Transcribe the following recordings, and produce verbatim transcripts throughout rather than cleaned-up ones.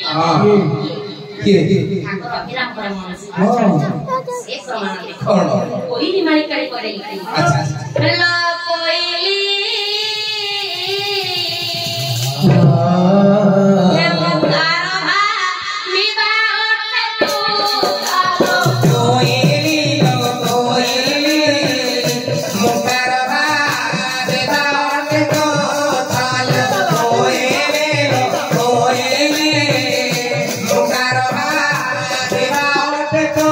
हां के ठाकुर अभिराम परमहंस से प्रमाण दे कौन कोई मारी करे करे अच्छा हेलो कोइली हे मुकार भा मिबा तो कोइली लो कोइली मुकार भा देवा तो थाल कोइली लो कोइली मुकार भा देवा तो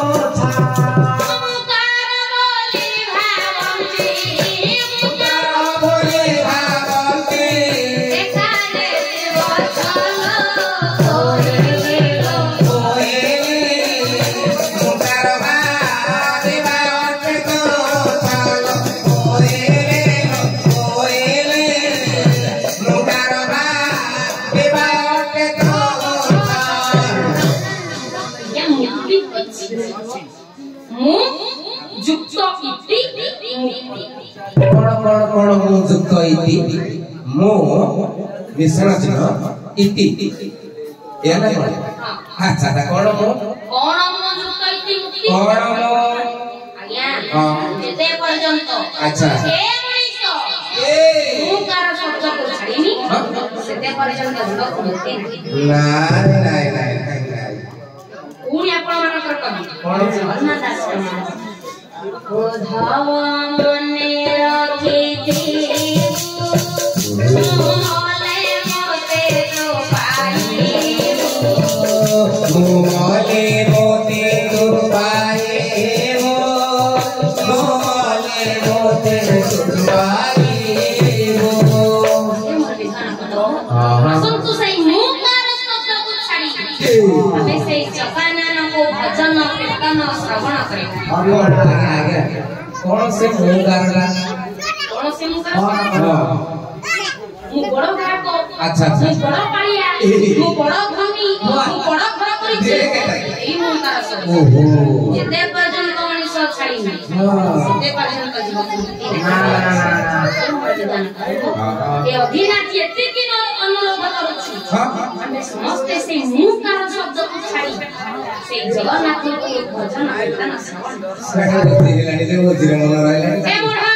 मो विसर्जन चिन्ह इति या ना कोन अच्छा ता कोन मो कोन मो युक्त इति मुक्ति कोन मो आज्ञा हां जेते पर्यंत अच्छा ए मनीष ए मुकार शब्द को छाड़ीनी सेते पर्यंत लोक मुक्ति नाय नाय नाय नाय कोन आपण मानकर कवि कोन जगन्नाथ दास उद्धव मने रखिति मोले मोते तो पाई मोले मोते तो पाए हो मोले मोते तो पाए हो असंतु सही मुकार शब्द को छाड़ी हमें से जपानन को भजन कीर्तन श्रवण करे आगे आगे कौन से मुकार ला कौन से मुकार हां मु बड़ घाट अच्छा अच्छा मु बड़ पालिया मु बड़ भूमि मु बड़ घर परिचय एई मुकार शब्द ओहो जेते पर्यंत मनीष छाड़ी नहीं सेते पर्यंत जीवन ना ना ए अभिनाथ एते दिन अनुरोध करूछी हमें समस्त से मुकार शब्द को छाड़ी से जगन्नाथ को भजन कीर्तन श्रवण सेठा बुद्धि हेलानी जे बुद्धि रे मन रहला हे बुढ़ा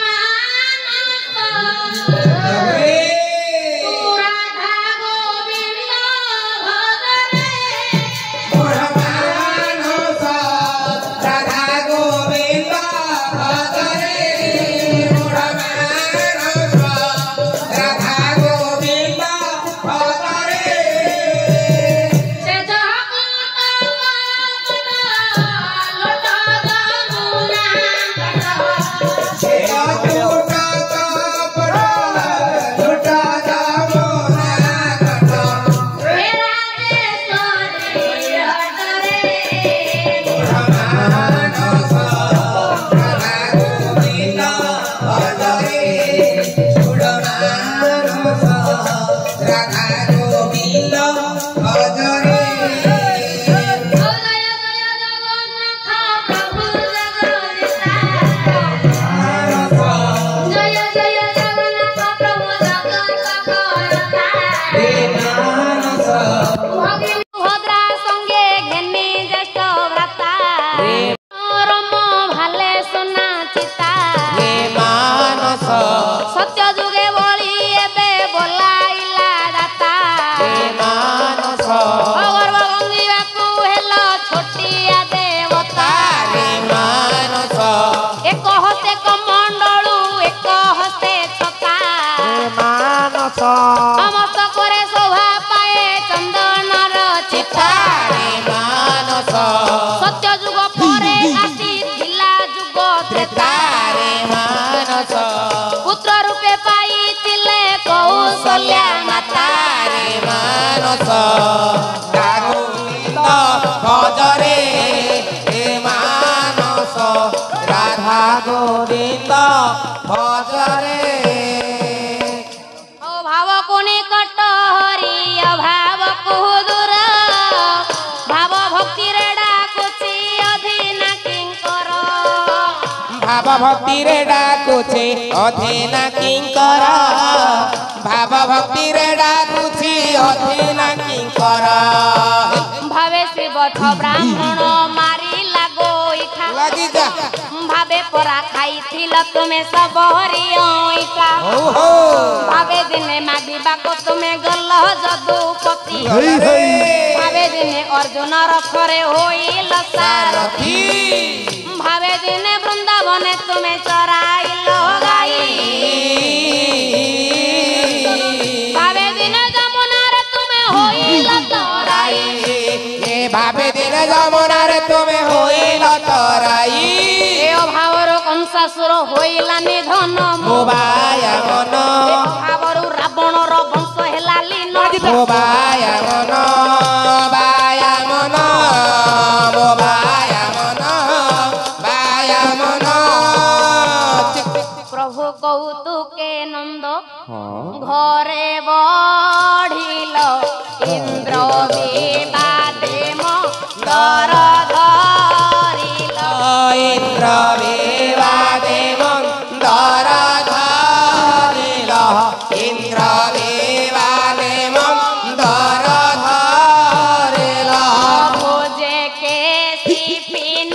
अरे राधा गोविंद भजरे बुढ़ा मानस राधा गोविंद भजरे बुढ़ा मानस राधा गोविंद भजरे से जहां लोटा गामुना से अटूटा का पड़ा लोटा गामुना कटा हे राजेश्वरी हटरे बुढ़ा मानस राधा गोविंद भजरे बुढ़ा मानस राधा गोविंद भजरे जय जय जगन्नाथ प्रभु जगदीशा जय जय जगन्नाथ प्रभु जगन्नाथ भद्रा संगे घेनी ज्येष्ठ व्रता रम भाले सुना चिता सत्य जुगे बळी एबे बोलाइला दाता अगर्भ गंगीबाकू हेलो छोटिया देवता एक हस्ते कमंडलू एक हस्ते छता समस्त करे शोभा पाए चंदनर चिता सत्य जुग परे आसी थिला जुग त्रेता पुत्र रूपे पाइतिले कौशल्या माता भजरे मानस राधा गोविंद भजरे ओ भाव को निकट हरि अभाव को दूर भाव भक्ति रे डाकुची अधीन किंकर भाव भक्ति रे डाकुछे अधीना किंकर भाव भक्ति रे डाकुछी अधीना किंकर भावे शिव ब्राह्मण मारी लागो इठा लगी जा भावे परा खाई थिल तुमे सब हरियटा भावे दिने मागिबा को तुमे गल जदुपति भावे दिने अर्जुन रथरे होइल सारथी भावे दिने वृंदावने तुमे चराइल गाई भावे दिने जमुना रे तुमे होइल तराई ए भावे दिने जमुना रे तुमे होइल तराई ए भावर कंसासुर होइला निधन मोबाया मन भावर रावण र वंश हेला लीन मोबाया मन बाया मन मोबाया मन बाया मन प्रभु कौतुके नंद घरे बढ़िल इंद्र विवादेम दर धरिल इंद्र विवादेम दर धरिल इंद्र विवादेम दर धरिल भोजे के सिफिन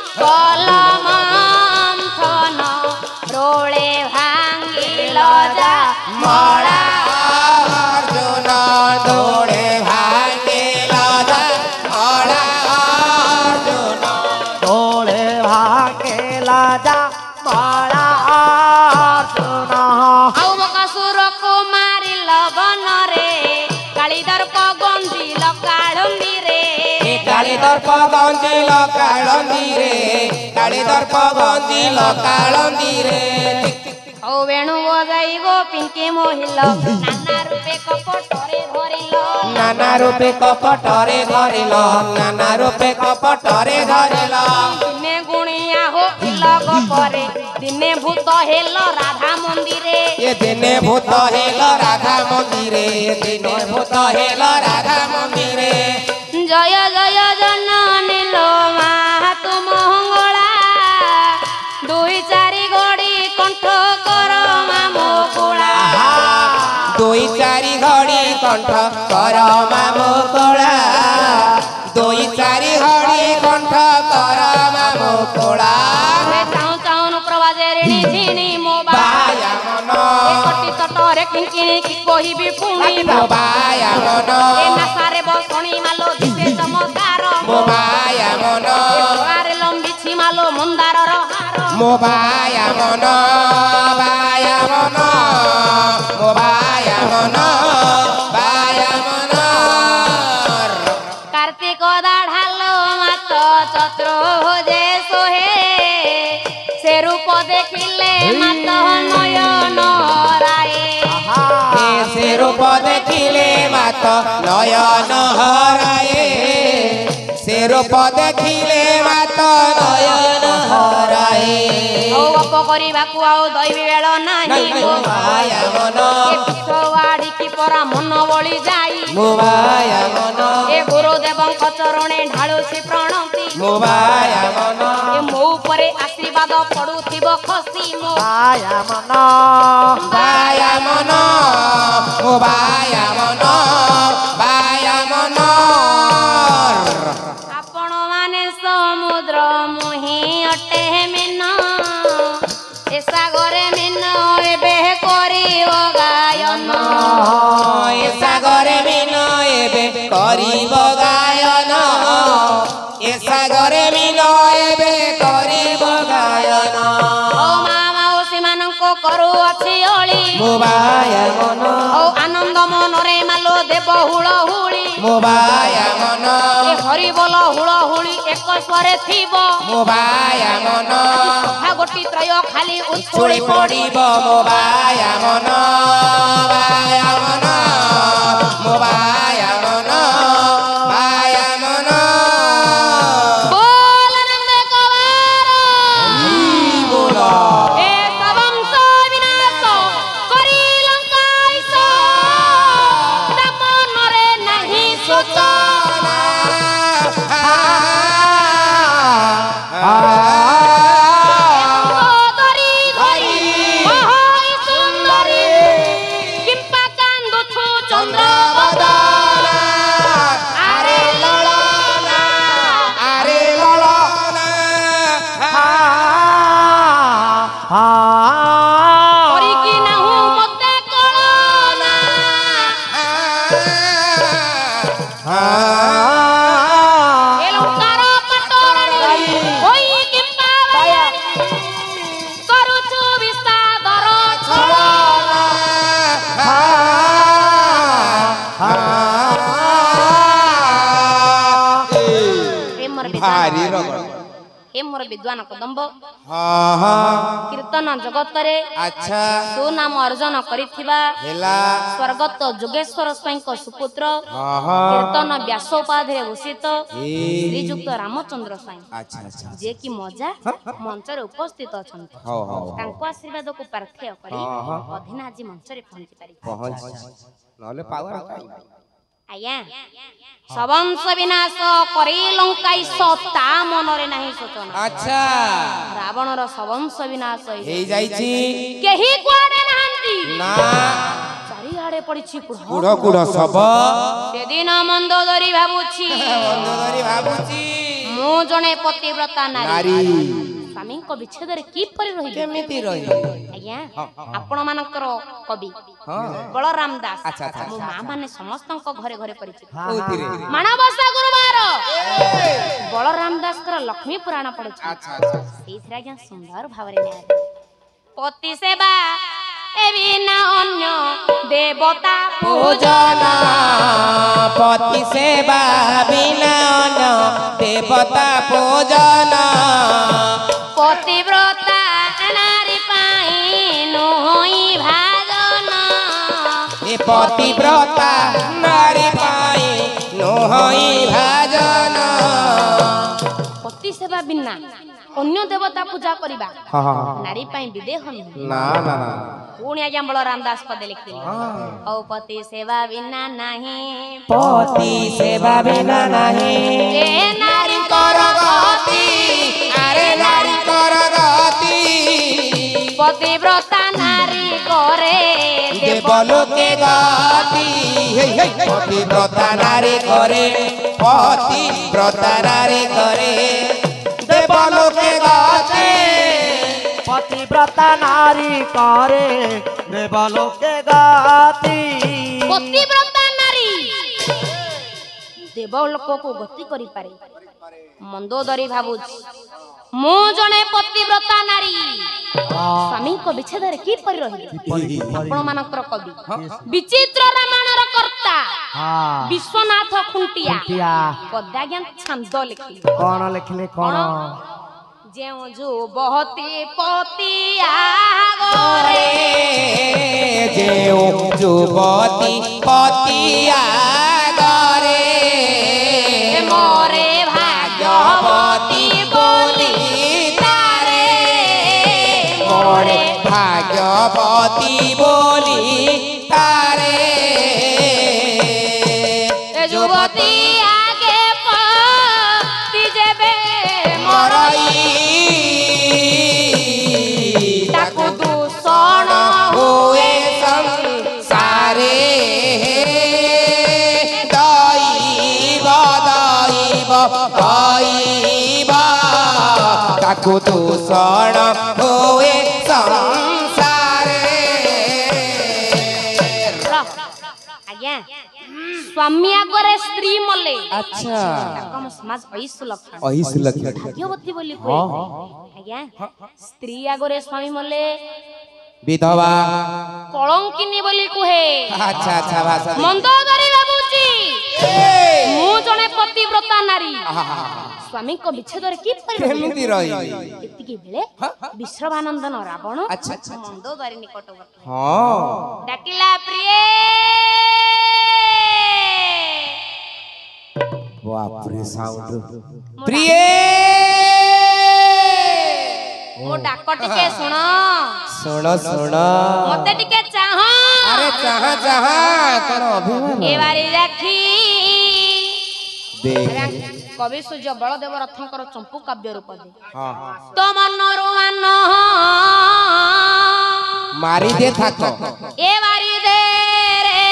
कलमंथन रोळे भांगिल जा मळा अर्जुन दौड़े भांगिल जा मळा अर्जुन दौड़े भागेल जा मळा अर्जुन आउ बकासुर को मारिल बनरे कालीदर्प गंजिल काळुंदी रे काली दर्प गंजिल काळंदी रे काली दर्प गंजिल काळंदी रे औ वेणु बजाई गोपिंकी मोहिल नाना रूपे कपटरे धरिल नाना रूपे कपटरे धरिल नाना रूपे कपटरे धरिल दिने गुणिया हो लग परे दिने भूत हेल राधा मंदिरे ये दिने भूत हेल राधा मंदिरे दिने भूत हेल राधा मंदिरे जय जय जननी लो मातु मंगला दुई चारि घड़ी कंठ कर मामो कुळा दुई चारि घड़ी कंठ कर मामो कोळा दुई चारि घड़ी कंठ कर मामो कोळा चाहू चाहू प्रवाजे ऋणी झिणी मोबा बाया मन कटी तटरे किंकिणी की कोहिबी पुणी बाया मन ए नासारे बसणी मालो दिसे चमत्कार मोबाया मन आरे लंबिछि मालो मंदारर हार मोबाया मन बाया मन मोबाया मन बाया मन कार्तिक दाढ़ालो मात चतुर्भुजे सोहे से रूप देखिले मात नयन राये से रूप देखिले मात नयन हराए से रूप देखिले मात नयन हराए औ अप करिबाकु आउ दैवी बेଳ नाही मोबाया मन पिछवाड़ी की परा मन बळी जाई मोबाया मन ए गुरुदेवଙ୍କ चरणे ढाळुछि प्रणति मोबाया मन ए मो उपरे आशीर्वाद पडुथिब खसी मो बाया मन बाया मन मोबाया मन बाया मन आपण माने समुद्र मुहि अटे मिन ए सागरे मिन एबे करिव गायन ए सागरे मिन एबे करिब गायन ए सागरे मिन एबे करिब गायन ओ मामा ओ सेमानको करू अछि ओळी मोबाया मन ओ आनंद मनरे मालो देव हुळ हुळी मोबाया मन ए हरि बोल हुळ हुळी एक स्वरे थिब मोबाया मन सखा गोटी त्रय खाली उछुଳି उछुळी पड़िब मोबाया मन बाया मन मोबाया मन बाया मन बोल नंद कवार बोल ए वंश विनाश करी लंकाइस दमनरे नहीं सोचना କରିକି ନାହୁଁ ମତେ କଳନା ଏ ଲଙ୍କାର ପାଟରାଣୀ ହୋଇକି ପାବାୟାଣୀ କରୁଛୁ ବିଷାଦର ଛଳନା ଭାରି ରଗ हे मोर विद्वान कदम्ब हाँ हाँ कीर्तन जगतरे अच्छा सुनाम अर्जन करिथिबा हेला स्वर्गत जोगेश्वर स्वाईंक सुपुत्र हाँ हाँ कीर्तन व्यास उपाधि भूषित ए श्रीजुक्त रामचंद्र स्वाई अच्छा अच्छा जे कि मजा मंच रे उपस्थित अछंती हाँ हाँ तांको आशीर्वाद को पार्थेय करी अधीना आज मंच रे पहुंची पारि पहुंच नले पावर काई आज्ञा सबंश विनाश करी लंकाई सता मनरे नाही सोचना अच्छा रावण रो सबंश विनाश हे जाईची केही कुआडे नाहंती ना चारि आडे पड़िछि कुढ़ कुढ़ सब सेदिन मंदोदरी भाबुछि मंदोदरी भाबुछि मु जने पतिव्रता नारी नारी स्वामी को विच्छेद रे की परि रहि केमिति रही आज्ञा आपण मानकर कवि हां बलराम दास अच्छा अच्छा मो मां माने समस्तंक घरे घरे परिचित कोथि रे मानवसा गुरुवार बलराम दास कर लक्ष्मी पुराण पढुछि अच्छा अच्छा सेइथरा ज्ञान सुंदर भावरे न्याय पति सेवा एवि ना अन्य देवता पूजना पति सेवा बिना न देवता पूजना पतिव्रता नारी पाई नोई भाजन ए पतिव्रता नारी पाई नोई भाजन पति सेवा बिना अन्य देवता पूजा करिबा हां हां नारी पाई विदेह ना ना ना पुणी आज्ञा बलराम दास पदे लिखिले औ पति सेवा बिना नाही पति सेवा बिना नाही जे नारी कर गति अरे नारी कर गति पतिव्रता नारी करे देवलोके गति हे हे पतिव्रता नारी करे पतिव्रता नारी करे देवलोके गति पतिव्रता नारी करे देवलोके गति पतिव्रता नारी देवलोक को गति करि पारे मंदोदरी भाबुछि मु जने पतिव्रता नारी स्वामी को विच्छेद रे की परि रहि आपण मानकर कवि विचित्र रामायण र कर्ता हाँ विश्वनाथ खुंटिया खुंटिया पद्या ज्ञान छंद लिखि कौन लिखले कौन जेउ जो बहती पतिया गरे जेउ जुवती पतिया गरे मोरे भाग्यवती बोली तारे मोरे भाग्यवती बोली तारे युवती आगे पति जेबे मरई ताकू दूषण हुए संसारे दैव दैव दैव ताकू दूषण हुए संसारे आज्ञा स्वामी आगरे स्त्री मले अच्छा ताकम समाज ऐस लक्षण अहिस लक्षण भाग्यवती बोली कोइ आज्ञा स्त्री आगरे स्वामी मले विधवा कलंकिनी बोली कुहे अच्छा अच्छा भाषा मंदोदरी बाबूजी मु जने पतिव्रता नारी स्वामी को विच्छेद रे की परि केमिति रही एतिकी बेले विश्रवानंदन रावण अच्छा अच्छा मंदोदरी निकटवर्ती हां डाकिला प्रिय बाप रे साउंड प्रिय मो डाक टिके सुन सुन सुन मते टिके चाह अरे चाह चाह तोर अभिमान ए बारी राखी देख कवि सूर्य बलदेव रथंकर चंपू काव्य रूप दे हां तो मनरु मान मारी दे थाक ए बारी दे रे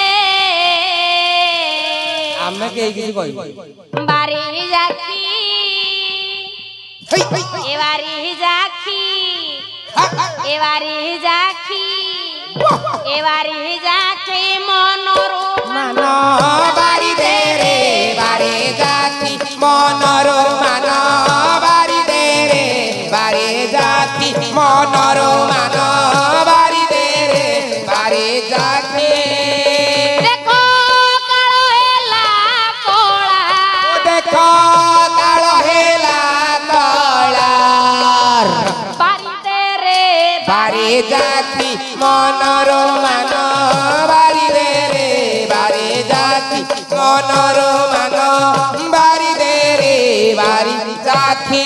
आमे के किसी कहि बारी राखी ए बारी राखी এবারে যাখি এবারে যাখি মনরো মান বাড়ি দে রে বারে যাতি মনর মান বাড়ি দে রে বারে যাতি মনর মান বাড়ি দে রে বারে যাতি দেখো কালো হেলা কলা দেখো কাল হেলা কলা বাড়িতে রে বারে যাতি মনর মান বাড়ি দে রে বারে যাতি মনর মান বাড়ি দে রে বাড়ি যাতি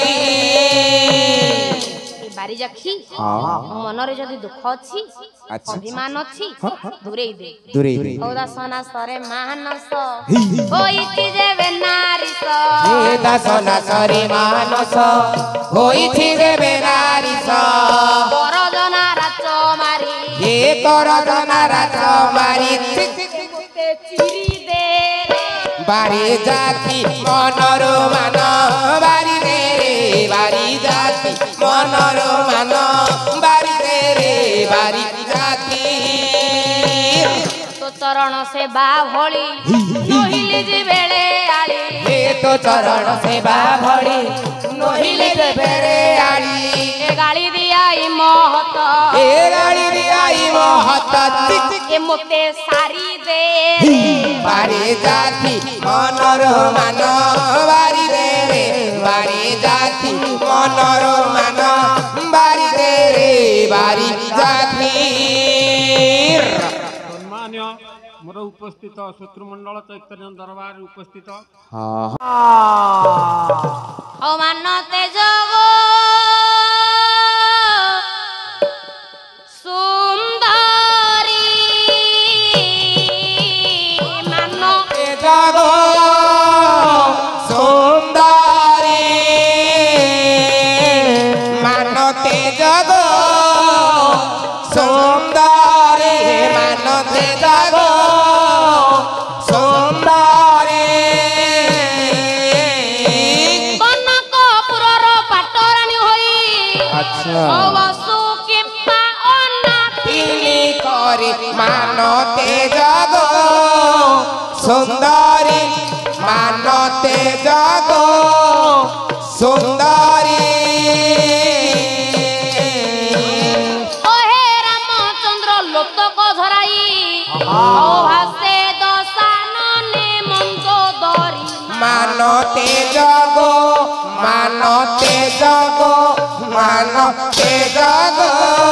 বাড়ি যাখি মନରେ যদি দুঃখ ଅଛି ଅଭିମାନ ଅଛି ଦୂରେଇ ଦେ ଦୂରେଇ ଦେ ଦାସନା ସରେ ମାନସ ହୋଇଛି ଯେବେ ନାରିସ ଏ ଦାସନା ସରେ ମାନସ ହୋଇଛି ଯେବେ ନାରିସ କରଜନା ରାଚ ମାରି ଏ କରଜନା ରାଚ ମାରି ଚିରି ଦେ ବାରି ଜାତି ମନର ମାନ ବାରି ଦେ ରେ ବାରି ଜାତି ମନର ମାନ ବାରି ଦେ ରେ ବାରି ଜାତି ତୋ ଚରଣ ସେବା ଭଳି ନହିଲେ ଯେ ବେଳେ ଆଳି ଏ ତୋ ଚରଣ ସେବା ଭଳି ନହିଲେ ଯେ ବେଳେ ଆଳି ଏ ଗାଳି ଦିଆଇ ମହତ ଏ ଗାଳି ଦିଆଇ ମହତ ଏ ମୋତେ ସାରି ଦେ ବାରି ଜାତି ମନର ମାନ ବାରି ଦେ ରେ ବାରି ଜାତି ମନର ମାନ ବାରି ଦେ ରେ ବାରି ଜାତି सम्मान्य मोर उपस्थित शत्रुमंडल चैतन्य दरबार उपस्थित अमानते जगो सुंदरी मानो जगो सुंदरी मानते जगो सुंदरी मानते जगो सुंदरी कनकपुरर पाटराणी होई अच्छा अवसु किम्बा अनाथिनी करी मानते जगो सुंदरी मानते जगो सुंदरी ओहे रामचंद्र लोतक झराई भासे दशानने मंदोदरी मानते जगो मानते जगो मानते जगो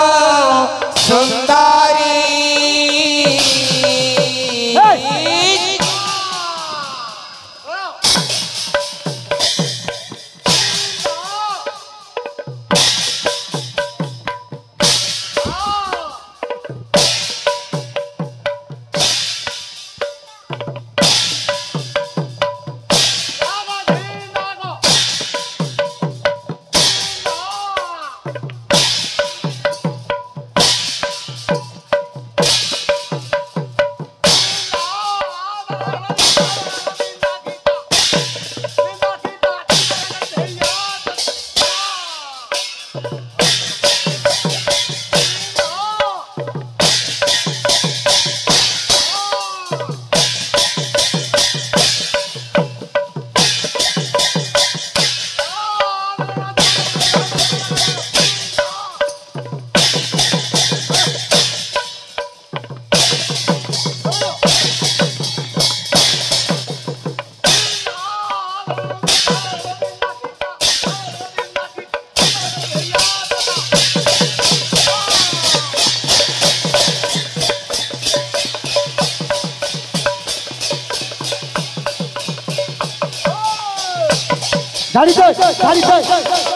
सुंदरी ধাড়ি দই ধাড়ি দই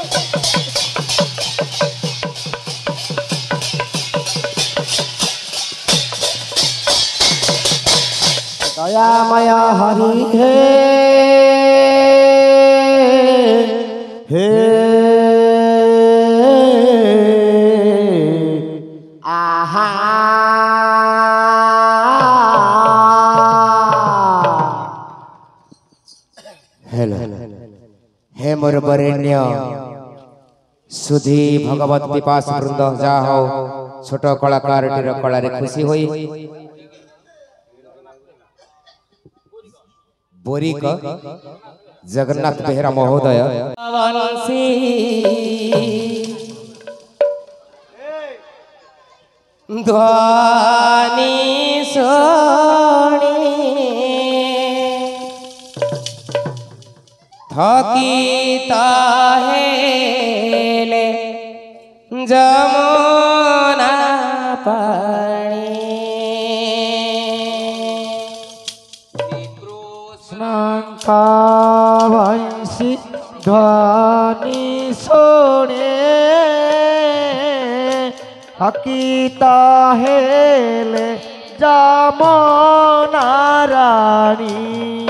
দয়াময় হরি হে হে আহা हेलो हे मोर बरेण्य सुधी भगवत विपास वृंद जा हो छोट कलाकार कला खुशी होई बोरिक जगन्नाथ बेहरा महोदय ध्वनि सोनी थकीता हेले जमुना पानी कृष्णांका वंशी ध्वनि सोने हकीता हेले जमुना रानी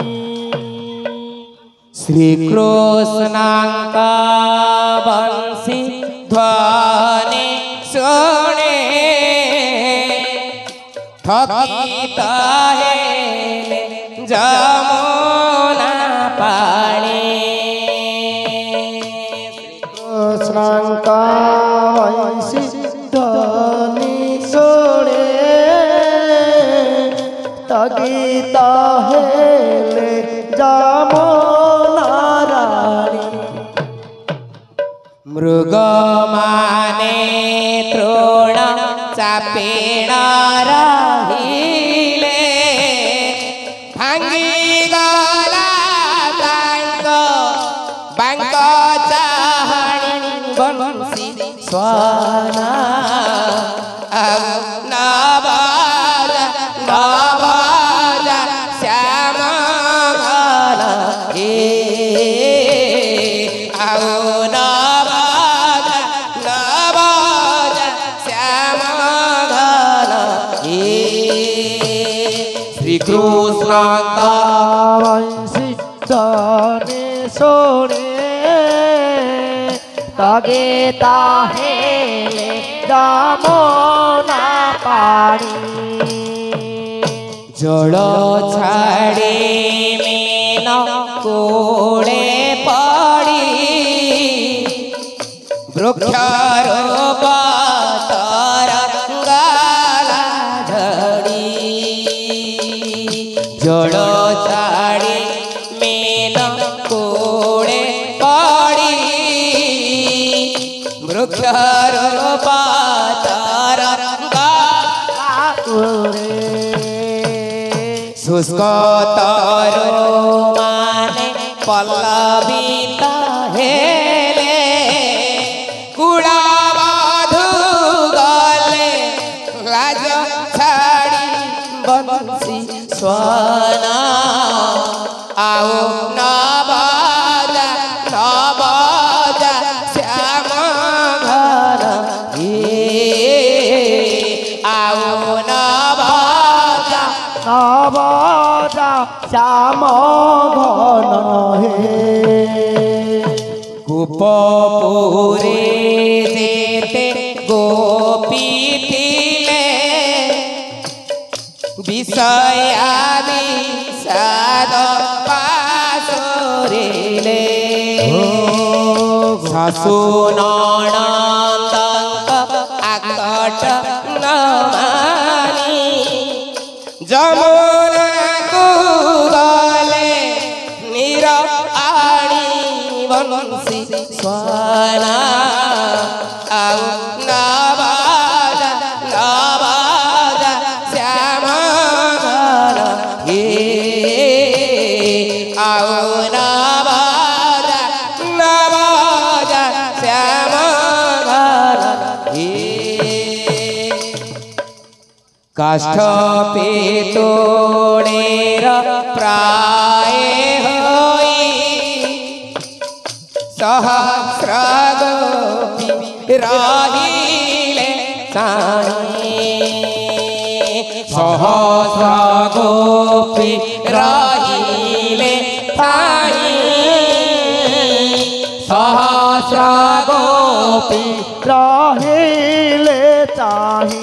श्री कृष्णांका बंशी ध्वनि सोने थकीता हेले जमुना पानी कृष्णांका वंशी ध्वनि सोने तगीता हेले जमुना रानी मृग माने तृण चापेण रहिले भांगी गला बांक बांक चाहणी बंसी स्वाना नवाजा नवाजा श्याम घना हे आओ नवाजा नवाजा श्याम घना हे श्री कृष्ण वंशी ध्वनि सोने तगीता हेले जमुना पानी जल छाड़े मीन कोड़े पड़ी वृक्षारोप तरंगाला झड़ी जल छाड़े मीन कोड़े पड़ी वृक्षारोप शुष्क तरो माने पल्लवित हेले कुड़ा बधु गले लाज छाड़ी बंसी स्वाना आओ नवाजा नवाजा श्याम घना हे आओ नवाजा नवाजा श्याम घन हे गोपपुरे जेते गोपी थिले विषयादि साद पासोरेले सासु ननन्दक आकट नमानी जमुना को गले नीर आड़ी बंसी स्वाना आओ नवाजा नवाजा श्याम घना हे आओ नवाजा नवाजा श्याम घना हे काष्ठ पे तोड़ेर प्राय होई सहस्र गोपी रहिले साई सहस्र गोपी रहिले साई सहस्र गोपी रहिले चाही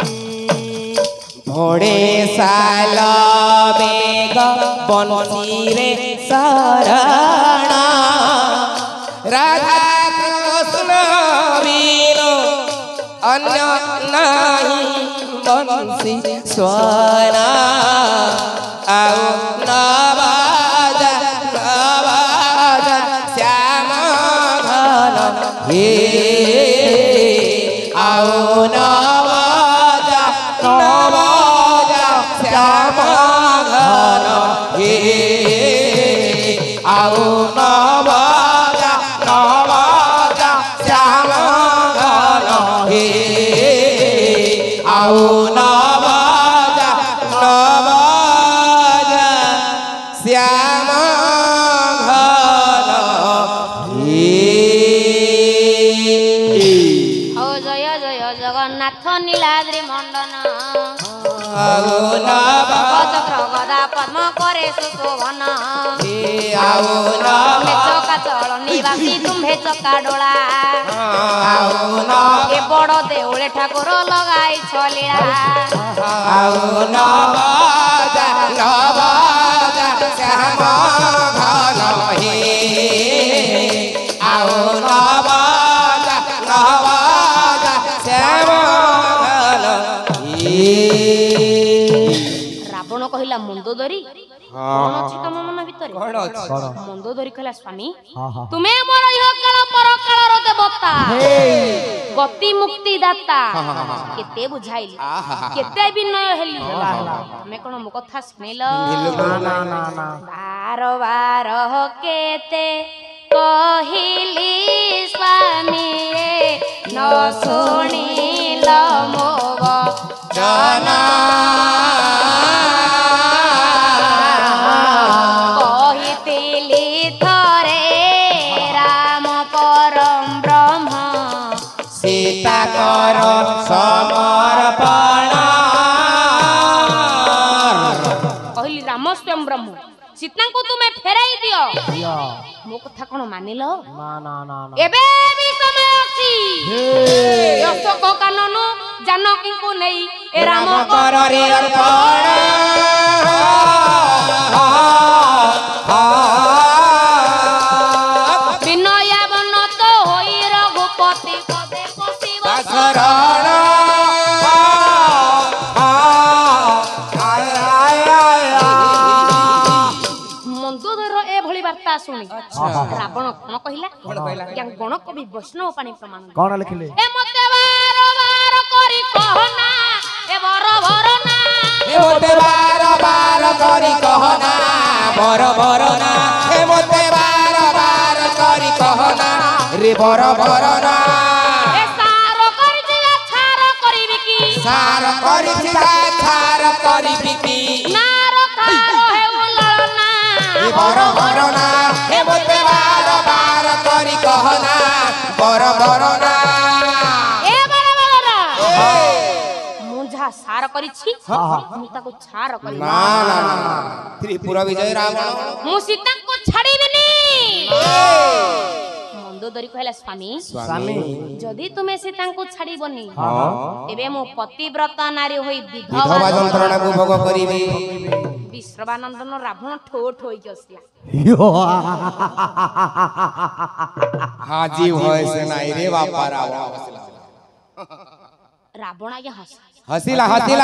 घोड़े साल बेग बंसी रे शरणा राधा कृष्ण अन्य नहीं बंसी स्वरा आओ नवाजा नवाजा श्याम घन हे आओ नवाजा नवाजा श्याम घन हे आओ नवाजा नवाजा श्याम घन हे आओ नवाजा नवाजा श्याम घन हे हो जय जय जगन्नाथ नीलाद्रि मंडन आओ नवाजा चक्र गदा पद्म करे सुशोभन आओ तुम्हे चका चल निवासी तुम्हे चका डोला आओ ए बड़ देउळे ठाकुर लगाई छलीला आओ नवाजा नवाजा श्याम घन हे आओ नवाजा नवाजा श्याम घन हे रावण कहिला मंदोदरी कौन अछि तम मन भितर कौन अछि मंदोदरी कहला स्वामी हाँ हाँ तुमे मोर इह काल पर कालर देवता गति मुक्ति दाता केते बुझाइली केते विनय हेली हमें कोन मो कथा सुनेलो ना ना ना बार बार केते कहिली स्वामी न सुनिल मो जना कहितिली थरे राम परम ब्रह्म सीता कर समर्पण कहली राम स्वयं ब्रह्म सीता को तुम्हें फेराई दियो या मो कथा कोन मानिलो ना ना ना ना एबे भी समय अछि अशोक कानन जानकी को नहीं ए राम कर रे अर्पण विनय बनत होई रघुपति पदे पसिब शरण मंदोदर ए भली वार्ता सुनी रावण कोन कहिला क्या गण कवि वैष्णव पानी प्रमाण कौन लिखले ए मते बार बार करी कहना ए बर भरना हे मोते बार बार करी कहना बर बरना हे मोते बार बार करी कहना रे बर बरना ए सार करी दिया छार करिबि की सार करी छिका छार करी बिकी नार खारो हे उलना हे बर बरना हे मोते बार बार करी कहना बर बरना ए बर भरना मुझा सार करी छी मु ताको छार करी ना ना ना त्रिपुरा विजय रावण मु सीता को छाड़ीबिनी मंदोदरी कहला स्वामी स्वामी जदि तुमे सीता को छाड़ीबनी हां एबे मु पतिव्रता नारी होई विधवा विधवा यंत्रणा को भोग करिबी विश्रवानंदन रावण ठो ठो होई असला यो हाजी होय से नाही रे बापा रावण रावण आगे हस हसिला हसिला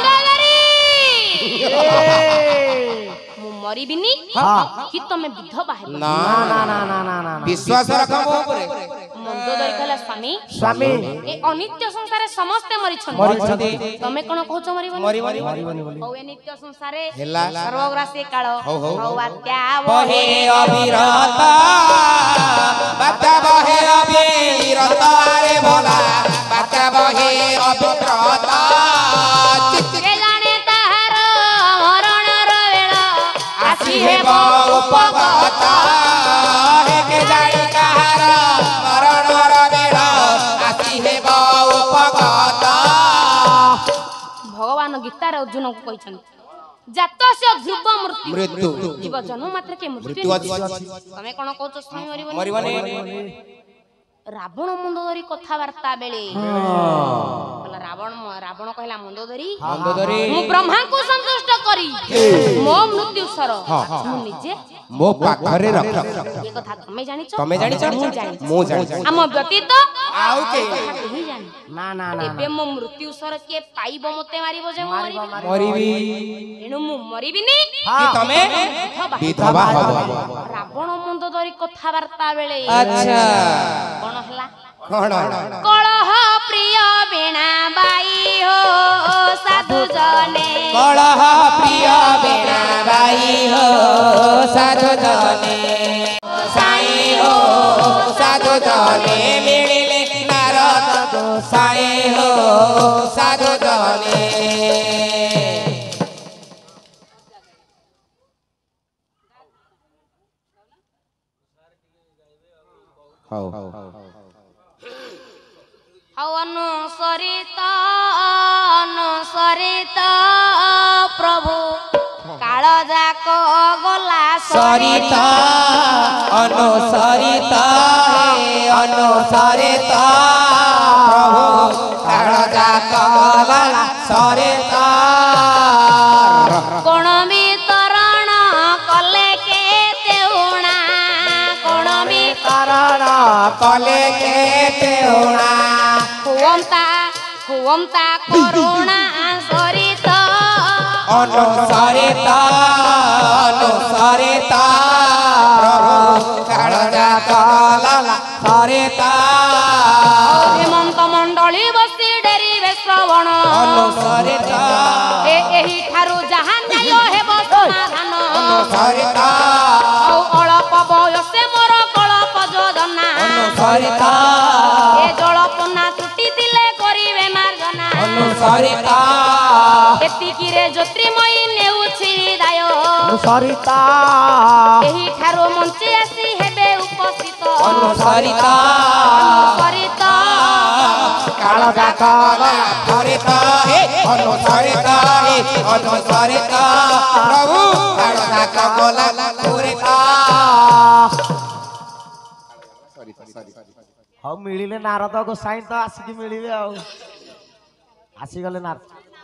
मु मरिबिनी कि तमे विधवा हेब ना ना ना ना ना ना विश्वास रख मो ऊपर मंदोदरी कहला स्वामी स्वामी ए अनित्य संसारे समस्त मरिछन मरिछन्ति तमे कोन कहउछ मरिबनी मरि मरि मरि हौ ए नित्य संसारे हेला सर्वग्रासी काल हौ हौ हौ बात्या बहे अविरत बाता बहे अविरत रे भोला बाता बहे अविरत के जाने ताहार मरण रो वेळ आसी हेब उपगत हे के जानी कहार मरण रो वेळ आसी हेब उपगत भगवान गीतार अर्जुन को कहछन जातस्य ध्रुव मृत्यु मृत्यु जीव जन्म मात्र के मृत्यु मृत्यु अछि तमे कोन कहउछ स्वामी मरिबनी मरिबनी रावण मंदोदरी कथावार्ता बेले कहला रावण रावण कहला मंदोदरी मंदोदरी मु ब्रह्मा को संतुष्ट करी मो मृत्यु सर मु निजे मो पाखरे रख ये कथा तमे जानिछ तमे जानिछ मु जानिछ मु जानिछ हम व्यतीत आउ के केही जानी ना ना ना एबे मो मृत्यु सर के पाइबो मते मारिबो जे मरिबी मरिबी एनु मु मरिबिनी कि तमे विधवा हबो रावण मुंड धरी कथा वार्ता बेले अच्छा कोन हला कोन कलह प्रिय बीणा बाई हो साधु जने कलह प्रिय बीणा बाई हो साधु जने साई हो साधु जने मिलिले नारद गोसाई हो साधु जने हाउ हाउ अनुसरित अनुसरित प्रभु काल जाक गला सरिता अनुसरिता हे अनुसरिता प्रभु काल जाक गला सरिता कोण वितरण कले केते उणा कोण कारण कले केते उणा हुवंता हुवंता करुणा सरित अनुसरिता अनुसरिता प्रभु काल जाक गला सरिता हेमंत मंडली बसी डेरिबे श्रवण अनुसरिता ए एही ठारू जहा न्याय हेबो समाधान अनुसरिता औ अल्प बयसे मोर कल्प योजना अनुसरिता ए जलपना त्रुटि दिले करिवे मार्जना अनुसरिता एतिकिरे ज्योतिर्मयी नेउछि दाय अनुसरिता एही ठारू मंची आसी हेबे उपस्थित अनुसरिता अनुसरित काल जाक गला सरिता हे अनुसरिता हे अनुसरिता प्रभु काल जाक गला सरिता हौ मिलिले नारद गोसाई तो आसिकी मिलिबे आ आसी गले नारद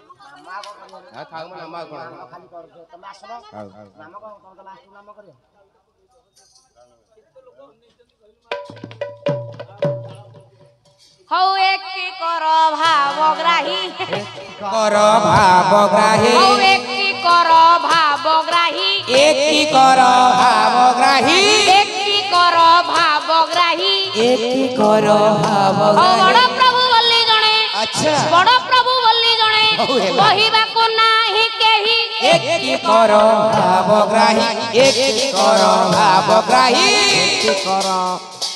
हौ एक कर भावग्राही कर भावग्राही हौ एक कर भावग्राही एक कर भावग्राही एक कर भावग्राही एक कर हौ भावग्राही बड़ प्रभु बोली जणे अच्छा बड़ प्रभु बोली जणे हौ हेला। कहिबाको नाही केही एक कर भावग्राही एक कर भावग्राही कर